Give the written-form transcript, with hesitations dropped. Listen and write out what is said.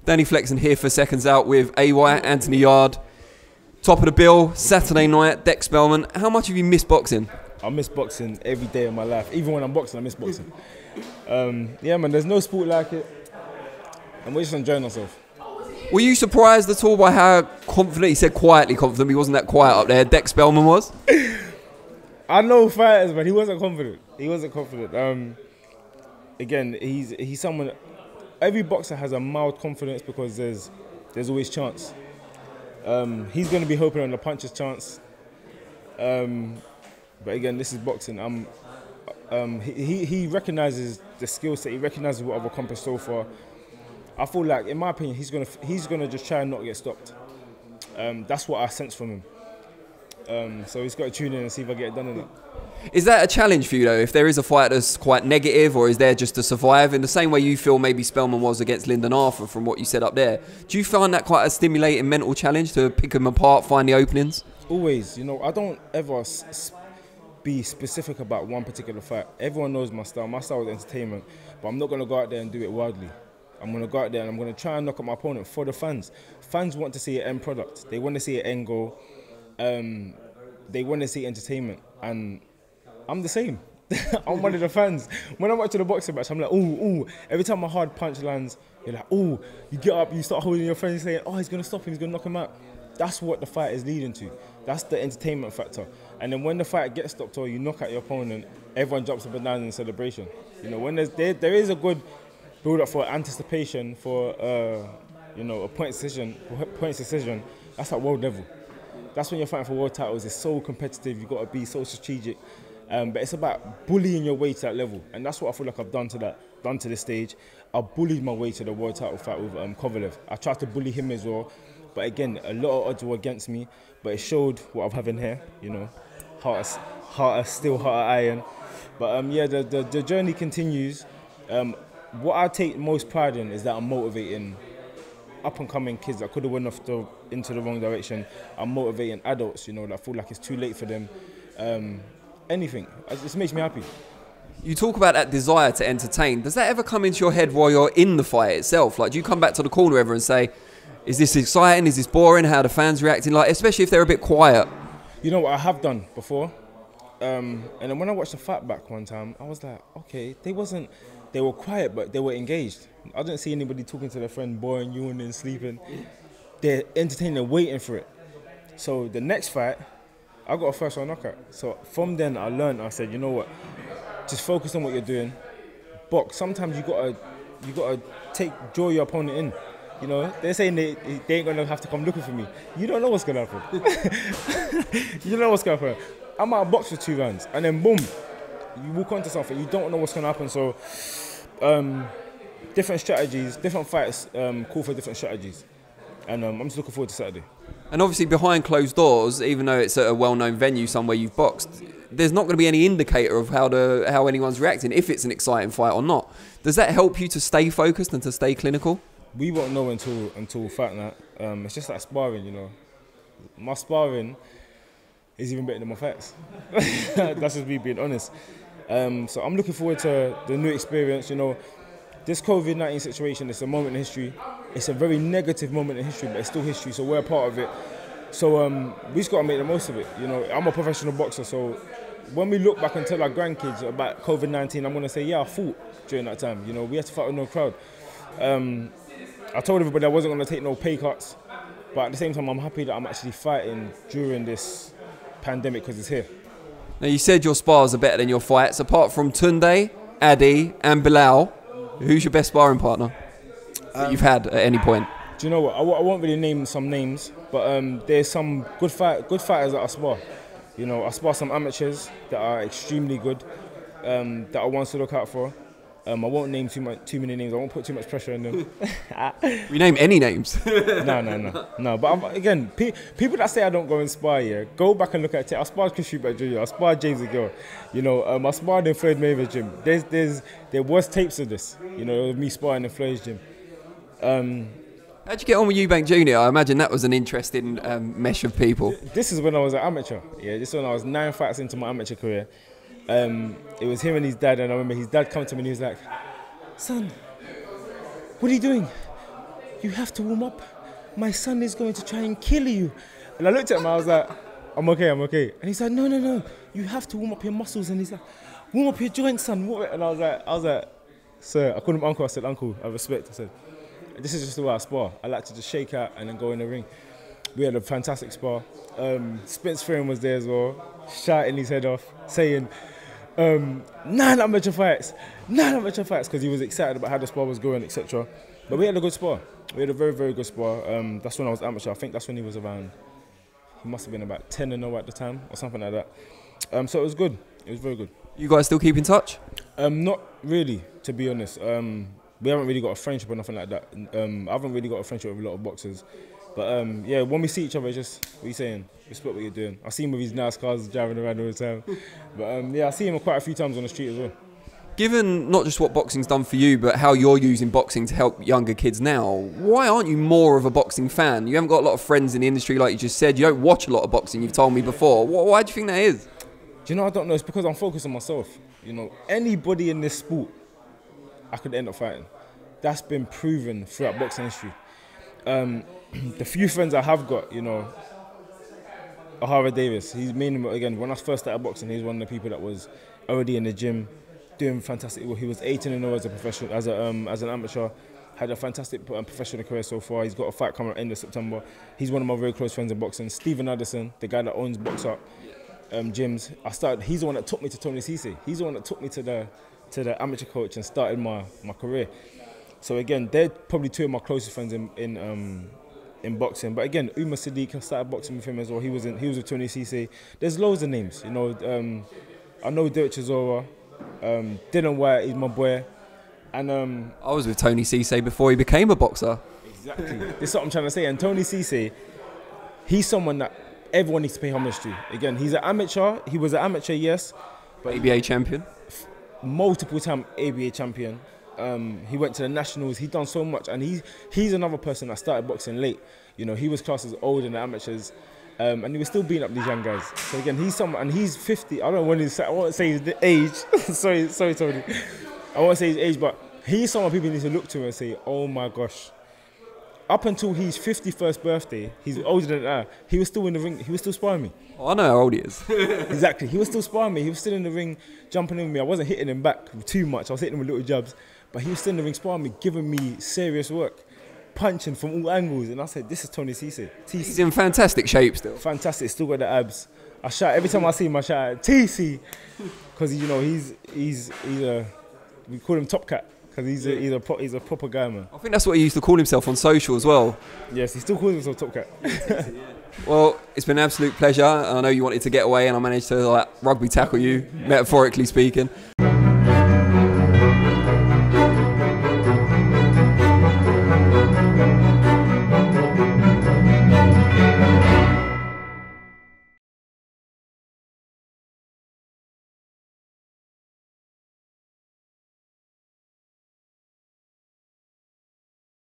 Danny Flexen here for Seconds Out with AY, Anthony Yard. Top of the bill, Saturday night, Dex Spellman. How much have you missed boxing? I miss boxing every day of my life. Even when I'm boxing, I miss boxing. Yeah, man, there's no sport like it. And we're just enjoying ourselves. Were you surprised at all by how confident, he said quietly confident, he wasn't that quiet up there, Dex Spellman was? I know fighters, but he wasn't confident. Again, he's someone. Every boxer has a mild confidence because there's always chance. He's going to be hoping on the puncher's chance. But again, this is boxing. He recognises the skill set. He recognises what I've accomplished so far. I feel like, in my opinion, he's gonna just try and not get stopped. That's what I sense from him. So he's got to tune in and see if I get it done or not. Is that a challenge for you though? If there is a fight that's quite negative, or is there just to survive in the same way you feel maybe Spellman was against Lyndon Arthur from what you said up there? Do you find that quite a stimulating mental challenge to pick them apart, find the openings? Always, I don't ever be specific about one particular fight. Everyone knows my style. My style is entertainment, but I'm not going to go out there and do it wildly. I'm going to go out there and I'm going to try and knock out my opponent for the fans. Fans want to see an end product. They want to see an end goal. They want to see entertainment. And I'm the same. I'm one of the fans. When I'm watching a boxing match, I'm like, ooh. Every time a hard punch lands, you're like, ooh. You get up, you start holding your friends, saying, oh, he's going to stop him, he's going to knock him out. That's what the fight is leading to. That's the entertainment factor. And then when the fight gets stopped or you knock out your opponent, everyone jumps up and down in celebration. When there is a good build up for anticipation for a points decision, that's at world level. That's when you're fighting for world titles. It's so competitive. You've got to be so strategic. But it's about bullying your way to that level, and that's what I feel like I've done to this stage. I bullied my way to the world title fight with Kovalev. I tried to bully him as well, but again, a lot of odds were against me. But it showed what I'm having here. Heart of steel, heart of iron. But yeah, the journey continues. What I take most pride in is that I'm motivating up-and-coming kids that could have went off into the wrong direction. I'm motivating adults, that feel like it's too late for them. Anything. It just makes me happy. You talk about that desire to entertain. Does that ever come into your head while you're in the fight itself? Like, do you come back to the corner ever and say, is this exciting? Is this boring? How are the fans reacting? Like, especially if they're a bit quiet. You know what I have done before? And then when I watched the fight back one time, I was like, okay, they were quiet, but they were engaged. I didn't see anybody talking to their friend, boring, yawning, sleeping. They're entertaining, they're waiting for it. So the next fight, I got a first round knockout. So from then I learned, I said, you know what, just focus on what you're doing. Box. Sometimes you gotta draw your opponent in. They're saying they ain't gonna have to come looking for me. You don't know what's gonna happen. You don't know what's gonna happen. I might box for 2 rounds and then boom, you walk onto something. You don't know what's gonna happen. So different strategies, different fights call for different strategies. And I'm just looking forward to Saturday. And obviously behind closed doors, even though it's at a well-known venue somewhere you've boxed, there's not going to be any indicator of how anyone's reacting, if it's an exciting fight or not. Does that help you to stay focused and to stay clinical? We won't know until fight night. It's just like sparring, My sparring is even better than my fights. That's just me being honest. So I'm looking forward to the new experience, This COVID-19 situation is a moment in history. It's a very negative moment in history, but it's still history, so we're a part of it. So we just got to make the most of it. I'm a professional boxer, so when we look back and tell our grandkids about COVID-19, I'm going to say, yeah, I fought during that time. We had to fight with no crowd. I told everybody I wasn't going to take no pay cuts, but at the same time, I'm happy that I'm actually fighting during this pandemic because it's here. Now, you said your spars are better than your fights. Apart from Tunde, Adi and Bilal, who's your best sparring partner that you've had at any point? Do you know what? I won't really name some names, but there's some good fighters that I spar. I spar some amateurs that are extremely good, that I want to look out for. I won't name too many names. I won't put too much pressure on them. We name any names. No. But again, people that say I don't go and spar, yeah, go back and look at it. I sparred Chris Schubert Jr. I sparred James Aguirre. I sparred in Floyd Mayweather's gym. There was tapes of this. Of me sparring in Floyd's gym. How'd you get on with Eubank Jr.? I imagine that was an interesting mesh of people. This is when I was an amateur. Yeah, this is when I was 9 fights into my amateur career. It was him and his dad, and I remember his dad come to me and he was like, son, what are you doing? you have to warm up. My son is going to try and kill you. And I looked at him, I was like, I'm okay. And he's like, no, you have to warm up your muscles. And he's like, warm up your joints, son. And I was like, sir, I called him uncle. I said, uncle, I respect. I said, this is just the way I spar. I like to just shake out and then go in the ring. We had a fantastic spar. Spence Freeman was there as well, shouting his head off, saying, 9 amateur fights, because he was excited about how the spar was going, etc. But we had a good spar. We had a very, very good spar. That's when I was amateur. I think that's when he was around, he must have been about 10-0 at the time, or something like that. So it was good. It was very good. You guys still keep in touch? Not really, to be honest. We haven't really got a friendship or nothing like that. I haven't really got a friendship with a lot of boxers. But yeah, when we see each other, it's just, what are you saying? Respect what you're doing. I see him with his nice cars driving around all the time. But yeah, I see him quite a few times on the street as well. Given not just what boxing's done for you, but how you're using boxing to help younger kids now, why aren't you more of a boxing fan? You haven't got a lot of friends in the industry, like you just said. You don't watch a lot of boxing, you've told me before. Why do you think that is? Do you know, I don't know. It's because I'm focused on myself. You know, anybody in this sport, I could end up fighting. That's been proven throughout boxing history. The few friends I have got, you know, Ahara Davis, he's mainly, again, when I first started boxing, he was one of the people that was already in the gym, doing fantastic. Well, he was 18-0 as a professional, as an amateur, had a fantastic professional career so far. He's got a fight coming at the end of September. He's one of my very close friends in boxing. Stephen Addison, the guy that owns Box Up gyms. He's the one that took me to Tony Cisse. He's the one that took me to the amateur coach and started my career. So again, they're probably two of my closest friends in boxing. But again, Umar Sadiq, I started boxing with him as well. He was with Tony Cisse. There's loads of names, you know. I know Derek Chisora, Dylan White, he's my boy. And I was with Tony Cisse before he became a boxer. Exactly. This is what I'm trying to say. And Tony Cisse, he's someone that everyone needs to pay homage to. Again, he's an amateur. He was an amateur, yes. But ABA champion. Multiple time ABA champion. He went to the nationals. He's done so much, and he's another person that started boxing late. You know, he was classed as older than the amateurs, and he was still beating up these young guys. So again, he's someone, and he's 50. I don't want to say, I won't say his age. sorry, Tony. I won't say his age, but he's someone people need to look to and say, oh my gosh. Up until his 51st birthday, he's older than that. He was still in the ring. He was still sparring me. Oh, I know how old he is. Exactly. He was still sparring me. He was still in the ring, jumping in with me. I wasn't hitting him back too much. I was hitting him with little jabs. But he was still in the ring sparring me, giving me serious work, punching from all angles. And I said, this is Tony Cisse. He's in fantastic shape still. Fantastic. Still got the abs. I shout, every time I see him, I shout out, TC. Because, you know, he's we call him Top Cat. Because he's a proper guy, man. I think that's what he used to call himself on social as well. Yes, he still calls himself Top Cat. Well, it's been an absolute pleasure. I know you wanted to get away and I managed to rugby tackle you, metaphorically speaking.